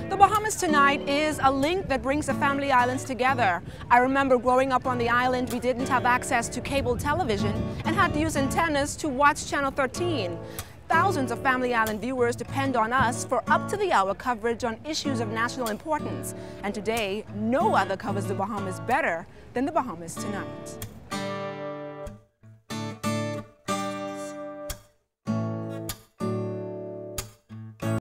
The Bahamas Tonight is a link that brings the family islands together. I remember growing up on the island, we didn't have access to cable television and had to use antennas to watch Channel 13. Thousands of Family Island viewers depend on us for up-to-the-hour coverage on issues of national importance. And today, no other covers the Bahamas better than the Bahamas Tonight.